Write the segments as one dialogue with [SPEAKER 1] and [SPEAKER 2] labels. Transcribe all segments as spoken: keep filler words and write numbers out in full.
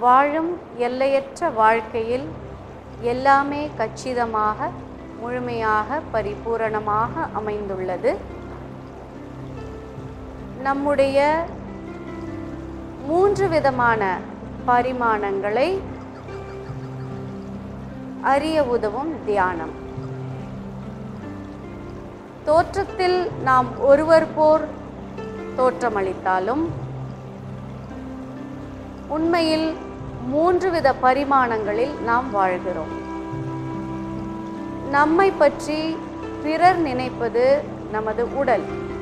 [SPEAKER 1] வாழும் எல்லையற்ற வாழ்க்கையில் எல்லாமே கச்சிதமாக, முழுமையாக, பரிபூரணமாக அமைந்துள்ளது. நம்முடைய மூன்று விதமான பரிமாணங்களை அறிய உதவும் தியானம். தோற்றத்தில் நாம் ஒருவர் போர் தோற்றமளித்தாலும் உண்மையில் மூன்று வித பரிமாணங்களில் நாம் வாழ்கிறோம். நம்மை பற்றி பிறர் நினைப்பது நமது உடல்.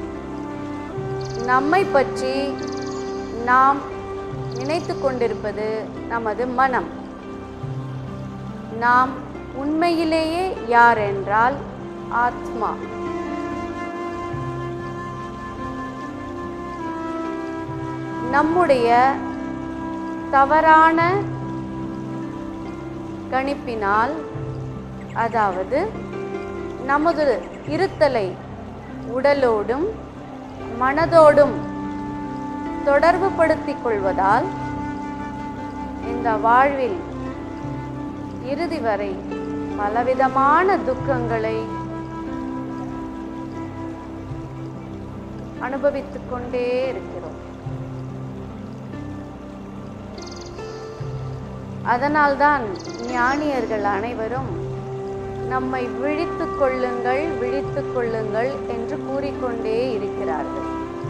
[SPEAKER 1] நம்மை பற்றி நாம் நினைத்து கொண்டிருப்பது நமது மனம். நாம் உண்மையிலேயே யார் என்றால் ஆத்மா. நம்முடைய தவறான கணிப்பினால், அதாவது நமது இருத்தலை உடலோடும் மனதோடும் தொடர்பு படுத்திக் கொள்வதால் இந்த வாழ்வில் இறுதி வரை பலவிதமான துக்கங்களை அனுபவித்துக் கொண்டே இருக்கிறோம். அதனால்தான் ஞானியர்கள் அனைவரும் நம்மை விழித்துக் கொள்ளுங்கள், விழித்துக் கொள்ளுங்கள் என்று கூறிக்கொண்டே இருக்கிறார்கள்.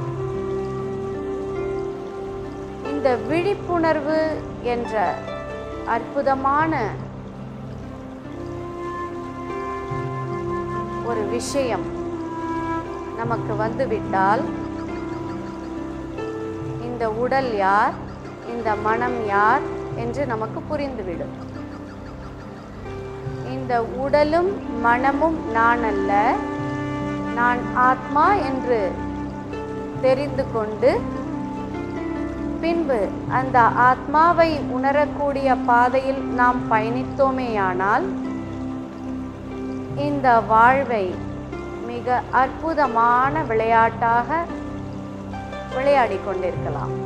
[SPEAKER 1] இந்த விழிப்புணர்வு என்ற அற்புதமான ஒரு விஷயம் நமக்கு வந்துவிட்டால், இந்த உடல் யார், இந்த மனம் யார் என்று நமக்கு புரிந்துவிடும். இந்த உடலும் மனமும் நான் அல்ல, நான் ஆத்மா என்று தெரிந்து கொண்டு பின்பு அந்த ஆத்மாவை உணரக்கூடிய பாதையில் நாம் பயணித்தோமேயானால் இந்த வாழ்வை மிக அற்புதமான விளையாட்டாக விளையாடி கொண்டிருக்கலாம்.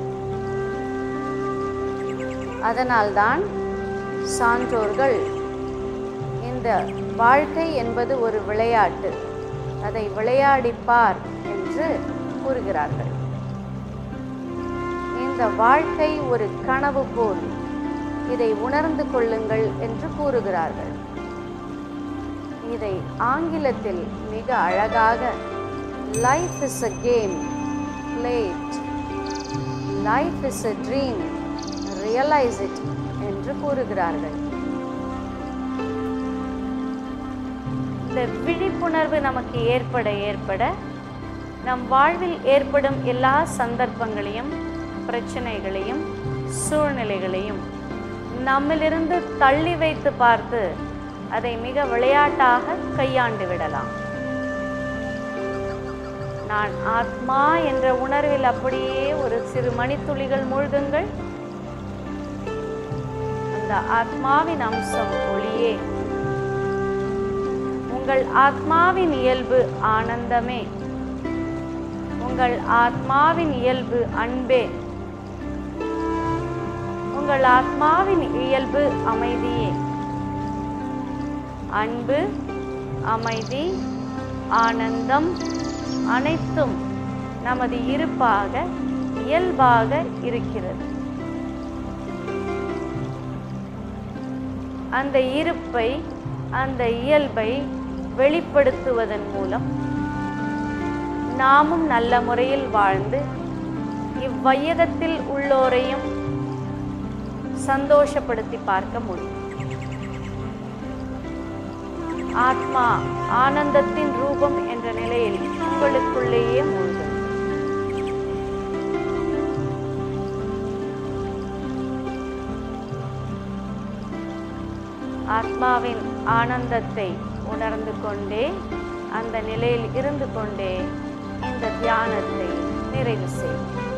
[SPEAKER 1] அதனால்தான் சான்றோர்கள் இந்த வாழ்க்கை என்பது ஒரு விளையாட்டு, அதை விளையாடிப்பார் என்று கூறுகிறார்கள். இந்த வாழ்க்கை ஒரு கனவு போல், இதை உணர்ந்து கொள்ளுங்கள் என்று கூறுகிறார்கள். இதை ஆங்கிலத்தில் மிக அழகாக life is a game played, life is a dream, realize it என்று கூறுகிறார்கள். இந்த விழிப்புணர்வு நமக்கு ஏற்பட ஏற்பட நம் வாழ்வில் ஏற்படும் எல்லா சந்தர்ப்பங்களையும், பிரச்சனைகளையும், சூழ்நிலைகளையும் நம்மிலிருந்து தள்ளி வைத்து பார்த்து அதை மிக விளையாட்டாக கையாண்டு விடலாம். நான் ஆத்மா என்ற உணர்வில் அப்படியே ஒரு சிறு மணித்துளிகள் மூழ்குங்கள். அந்த ஆத்மாவின் அம்சம் ஒளியே, உங்கள் ஆத்மாவின் இயல்பு ஆனந்தமே, உங்கள் ஆத்மாவின் இயல்பு அன்பே, உங்கள் ஆத்மாவின் இயல்பு அமைதியே. அன்பு, அமைதி, ஆனந்தம் அனைத்தும் நமது இருப்பாக, இயல்பாக இருக்கிறது. அந்த இருப்பை, அந்த இயல்பை வெளிப்படுத்துவதன் மூலம் நாமும் நல்ல முறையில் வாழ்ந்து இவ்வையகத்தில் உள்ளோரையும் சந்தோஷப்படுத்தி பார்க்க முடியும். ஆத்மா ஆனந்தத்தின் ரூபம் என்ற நிலையில் உங்களுக்குள்ளேயே மூழ்கும். ஆத்மாவின் ஆனந்தத்தை உணர்ந்து கொண்டே, அந்த நிலையில் இருந்து கொண்டே இந்த தியானத்தை நிறைவு செய்யும்.